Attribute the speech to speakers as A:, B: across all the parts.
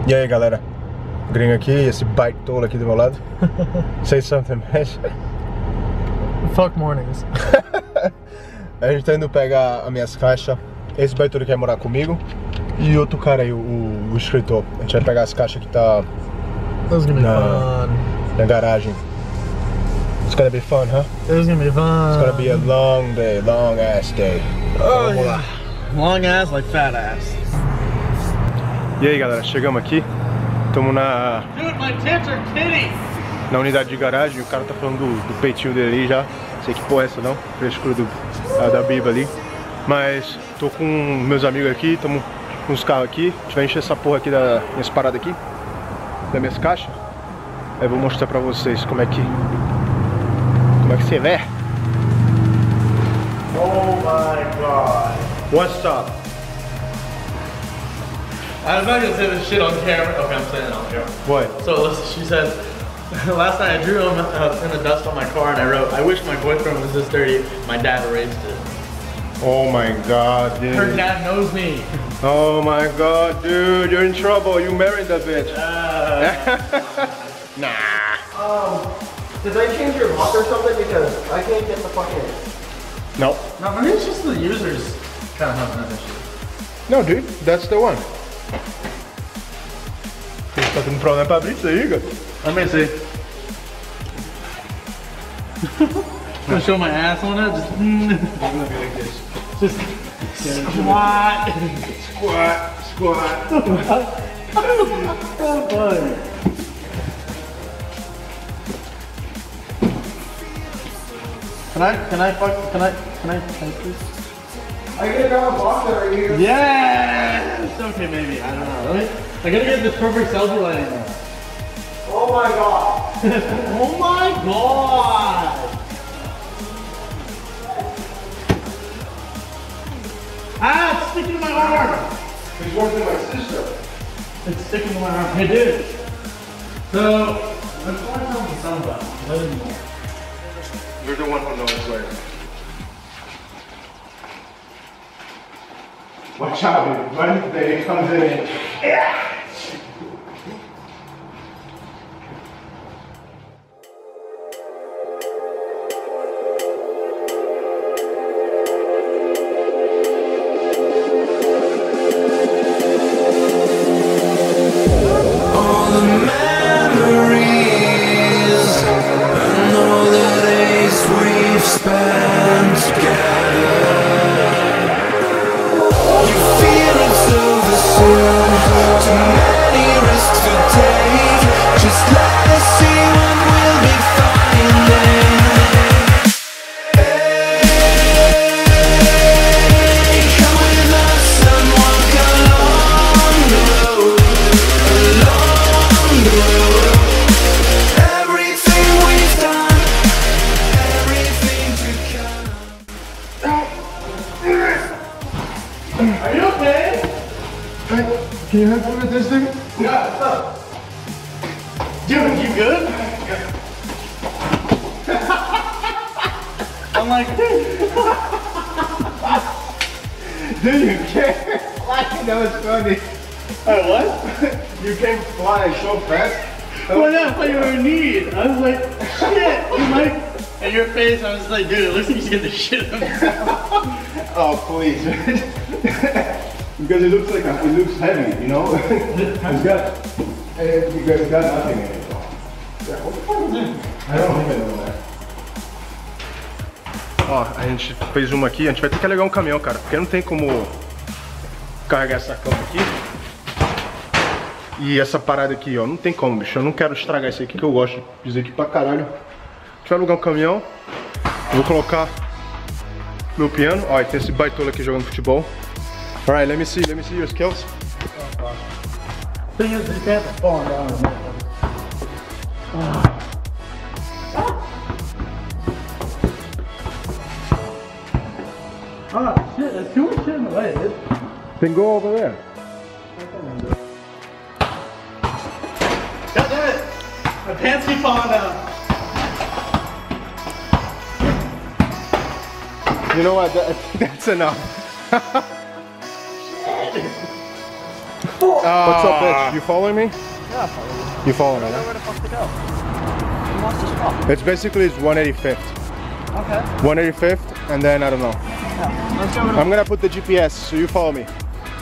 A: E aí galera, gringo aqui, esse baitola aqui do meu lado. Say something, man.
B: Fuck mornings.
A: A gente tá indo pegar as minhas caixas. Esse baitola quer morar comigo. E outro cara aí, o escritor. A gente vai pegar as caixas que tá na garagem. It's gonna be fun, huh?
B: It's gonna be fun.
A: It's gonna be a long day, long ass day.
B: Oh, vamos lá. Long ass like fat ass.
A: E aí galera, chegamos aqui. Estamos na...
B: Dude, my tits are kitty.
A: Na unidade de garagem. O cara tá falando do peitinho dele aí já. Sei que porra é essa não, frescura da Biba ali. Mas tô com meus amigos aqui, estamos com os carros aqui. A gente vai encher essa porra aqui das minhas paradas aqui, das minhas caixas. Aí eu vou mostrar pra vocês como é que você vê.
B: Oh my god.
A: What's up?
B: I'm not gonna say this shit on camera. Okay, I'm saying it on camera.
A: What?
B: So listen, she said, last night I drew in the dust on my car and I wrote, I wish my boyfriend was this dirty, my dad erased it.
A: Oh my god, dude.
B: Her dad knows me.
A: Oh my god, dude, you're in trouble. You married that bitch. Nah.
C: Did they change your lock or something? Because I can't get the fucking...
A: No.
B: No, maybe it's just the users kind of having that issue.
A: No, dude, that's the one. Tá tendo problema pra abrir isso aí, cara?
B: Let me see. I'm gonna show my ass on it. Just squat. Squat. So funny. Can I take this?
C: I get a dollar box that are you?
B: Yes! Okay, maybe. I don't know. I gotta get the perfect selfie lighting now.
C: Oh my god.
B: Oh my god! Ah, it's sticking to my arm!
C: He's working with my sister.
B: It's sticking to my arm. Hey, dude. So, let's watch on the sunblock. Let it know.
A: You're the one who knows where. Watch out, dude. When they comes in. Yeah.
B: Are you okay?
A: Can you help me with this thing?
B: Yeah, what's up? Dude, you good? I'm like,
A: Dude, you can't. That was funny.
B: hey, what?
A: You came flying so fast.
B: Well, no, I thought you were in need. I was like, shit. I'm like, and your face, I was like, dude, it looks like he's getting the shit out of himself.
A: Oh, please. Because it looks like it looks heavy, you know? It's got nothing in it. I don't even know that. Ó, a gente fez uma aqui, a gente vai ter que alegar um caminhão, cara, porque não tem como carregar essa cama aqui. E essa parada aqui, ó, não tem como, bicho. Eu não quero estragar isso aqui que eu gosto disso aqui pra caralho. A gente vai alugar um caminhão. Eu vou colocar meu piano. Ó, e tem esse baitola aqui jogando futebol. Alright, let me see your skills.
B: Thing is, you can't fall down. Ah, shit, there's too much shit in the way, dude.
A: Then go over there.
B: God damn it! My pants keep falling down.
A: You know what? That's enough. What's up, bitch? You following me?
C: Yeah, I follow you.
A: You follow me,
C: Where
A: huh?
C: the fuck to go? You lost your spot.
A: It's basically 185th.
C: Okay.
A: 185th, and then I don't know.
C: Yeah. Let's go over to
A: I'm gonna put the GPS, so you follow me.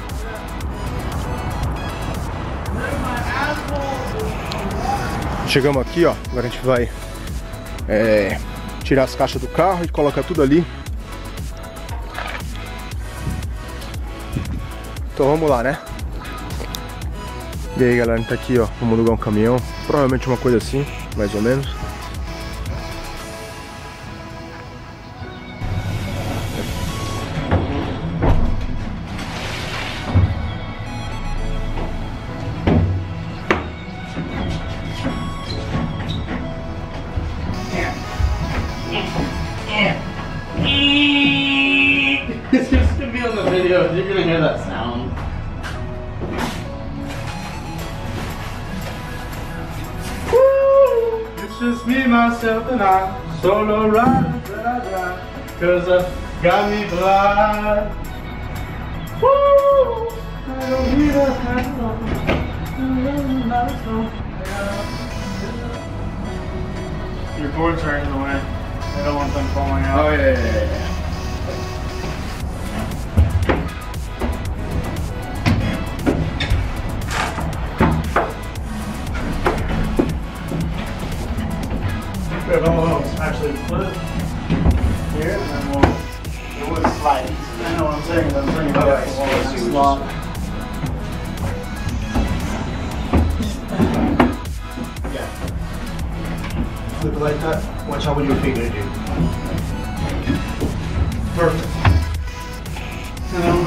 A: Chegamos aqui, ó. Agora a gente vai tirar as caixas do carro e colocar tudo ali. Então vamos lá, né? E aí, galera, a gente tá aqui, ó. Vamos alugar um caminhão. Provavelmente uma coisa assim, mais ou menos.
B: It's just gonna be on the video. You're gonna hear that sound. Woo! It's just me, myself, and I. Solo ride that I drive. Cause I got me blind. Woo! I don't need a handle. Your boards are in the way. I don't want them falling out.
A: Oh, yeah.
B: Good, almost actually flip here, and then it would slide. I know what I'm saying. I'm bringing it up the wall. It's long.
A: Yeah. Flip it like that. Watch out what your finger do.
B: Perfect. And then what we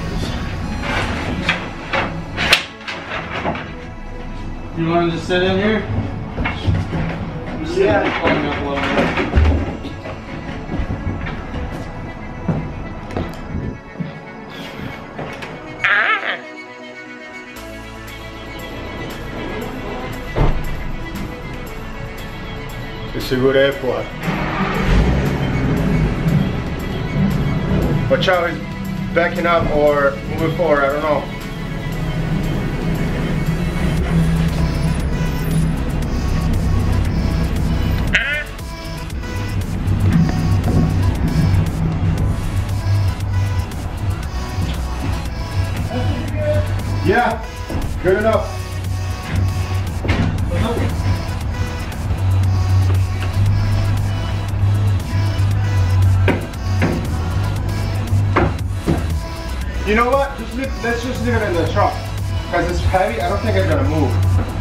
B: do? You want to just sit in here?
C: Yeah.
B: Pulling up a little bit.
A: Se segura aí, porra. Watch out, he's backing up or moving forward, I don't know. Yeah, good enough. You know what? Let's just leave it in the truck. Because it's heavy, I don't think it's gonna move.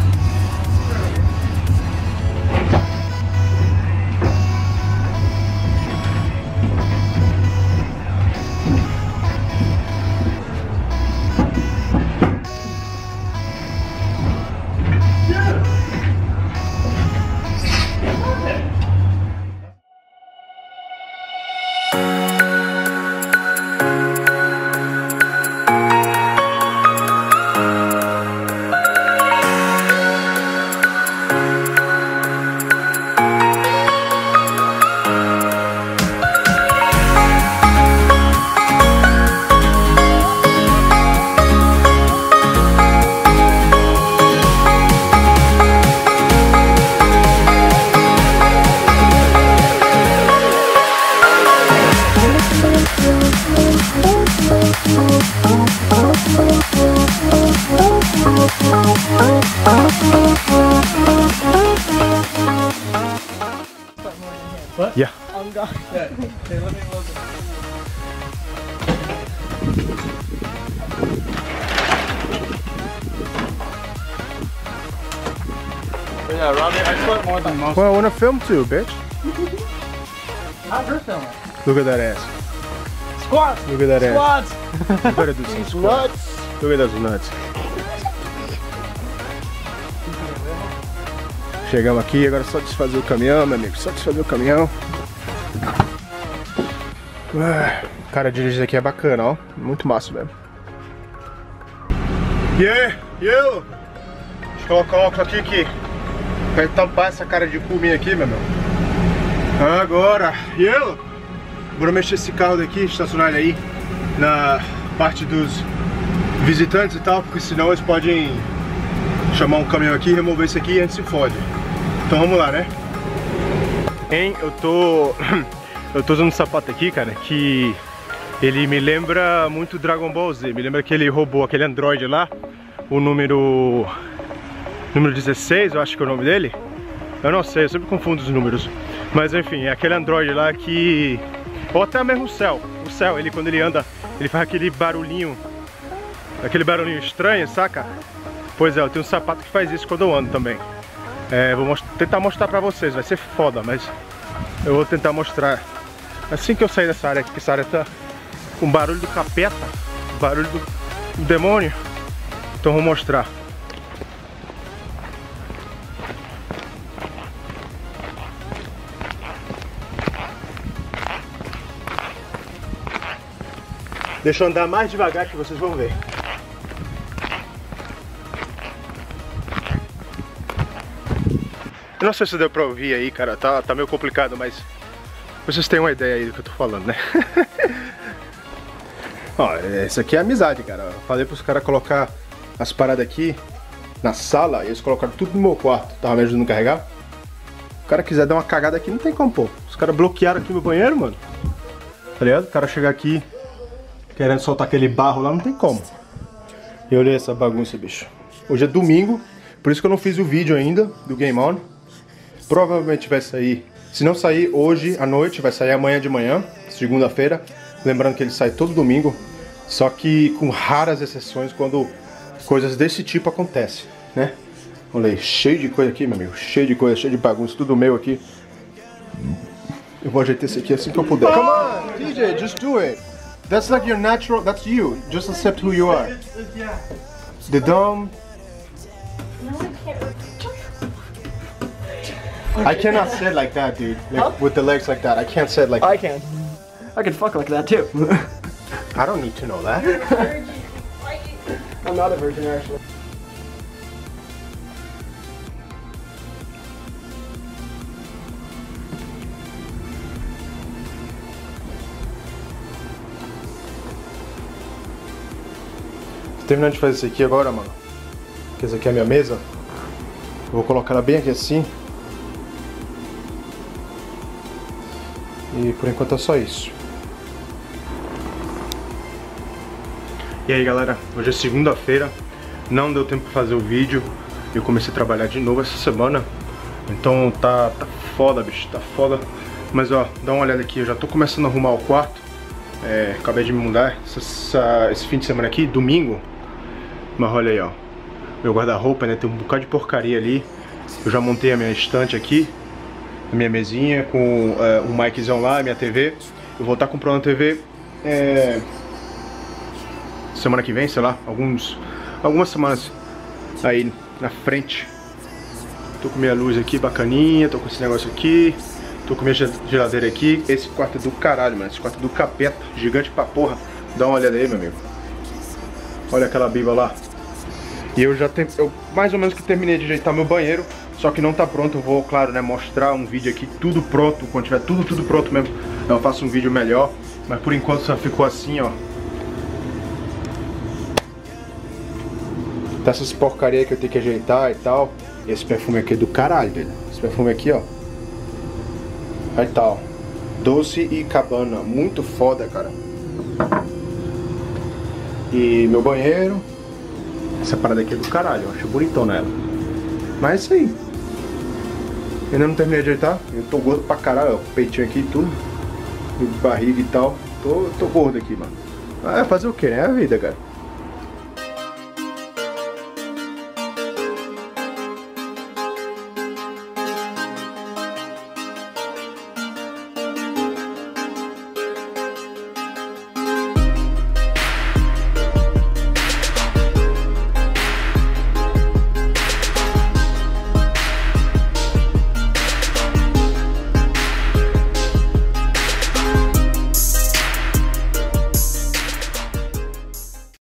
B: What?
A: Yeah.
C: I'm gone.
B: Yeah. Okay, let me look. But yeah, Robbie, I sweat more than most.
A: Well, I wanna film too, bitch.
C: How's your filming?
A: Look at that ass.
C: Squats!
A: Look at that ass.
C: Squats!
A: You better do some squats.
C: Nuts!
A: Look at those nuts. Chegamos aqui, agora é só desfazer o caminhão, meu amigo. Só desfazer o caminhão. Cara, dirigir aqui é bacana, ó. Muito massa, velho. Yeah, eu! Deixa eu colocar o óculos aqui que vai tampar essa cara de cu minha aqui, meu irmão. Agora, eu! Bora mexer esse carro daqui, estacionar ele aí na parte dos visitantes e tal, porque senão eles podem chamar um caminhão aqui, remover isso aqui e a gente se fode. Então vamos lá, né? Eu tô usando um sapato aqui, cara, que ele me lembra muito Dragon Ball Z. Me lembra aquele robô, aquele androide lá, o número 16, eu acho que é o nome dele. Eu não sei, eu sempre confundo os números. Mas enfim, é aquele androide lá que... Ou até mesmo o céu, ele quando ele anda, ele faz aquele barulhinho estranho, saca? Pois é, eu tenho um sapato que faz isso quando eu ando também. Vou tentar mostrar pra vocês, vai ser foda, mas eu vou tentar mostrar assim que eu sair dessa área aqui, que essa área tá com barulho do capeta, barulho do demônio. Então vou mostrar. Deixa eu andar mais devagar que vocês vão ver. Eu não sei se deu pra ouvir aí, cara, tá meio complicado, mas vocês têm uma ideia aí do que eu tô falando, né? Ó, isso aqui é amizade, cara. Eu falei pros caras colocar as paradas aqui na sala e eles colocaram tudo no meu quarto. Tava me ajudando a carregar. O cara quiser dar uma cagada aqui, não tem como, pô. Os caras bloquearam aqui meu banheiro, mano. Tá ligado? O cara chegar aqui querendo soltar aquele barro lá, não tem como. E olha essa bagunça, bicho. Hoje é domingo, por isso que eu não fiz o vídeo ainda do Game On. Provavelmente vai sair, se não sair hoje à noite, vai sair amanhã de manhã, segunda-feira. Lembrando que ele sai todo domingo, só que com raras exceções quando coisas desse tipo acontecem, né? Olha aí, cheio de coisa aqui, meu amigo. Cheio de coisa, cheio de bagunça, tudo meu aqui. Eu vou ajeitar esse aqui assim que eu puder. Come on, DJ, just do it. That's like your natural, that's you. Just accept who you are. The dumb. I cannot sit like that, dude. Like, with the legs like that. I can't sit like that.
C: I can. I can fuck like that too.
A: I don't need to know that.
C: I'm not a virgin, actually.
A: Terminando de fazer isso aqui agora, mano. Que essa aqui é a minha mesa. Eu vou colocar ela bem aqui assim. E por enquanto é só isso. E aí, galera, hoje é segunda-feira. Não deu tempo pra fazer o vídeo. Eu comecei a trabalhar de novo essa semana. Então tá foda, bicho, tá foda. Mas ó, dá uma olhada aqui, eu já tô começando a arrumar o quarto. Acabei de me mudar esse fim de semana aqui, domingo. Mas olha aí, ó, meu guarda-roupa, né, tem um bocado de porcaria ali. Eu já montei a minha estante aqui, a minha mesinha com um miczão lá, a minha TV. Eu vou estar comprando uma TV semana que vem, sei lá, algumas semanas aí na frente. Tô com minha luz aqui bacaninha, tô com esse negócio aqui, tô com minha geladeira aqui. Esse quarto é do caralho, mano, esse quarto é do capeta, gigante pra porra. Dá uma olhada aí, meu amigo. Olha aquela biba lá. E eu mais ou menos que terminei de ajeitar meu banheiro, só que não tá pronto. Eu vou, claro, né, mostrar um vídeo aqui tudo pronto, quando tiver tudo pronto mesmo, eu faço um vídeo melhor. Mas por enquanto só ficou assim, ó. Dessas porcaria que eu tenho que ajeitar e tal. Esse perfume aqui é do caralho, velho. Esse perfume aqui, ó. Aí tá, ó. Dolce & Gabbana, muito foda, cara. E meu banheiro. Essa parada aqui é do caralho, eu acho bonitona ela. Mas é isso aí. Ainda não terminei de ajeitar. Eu tô gordo pra caralho, ó. Peitinho aqui e tudo. Barriga e tal. Tô gordo aqui, mano. Fazer o que, né? É a vida, cara.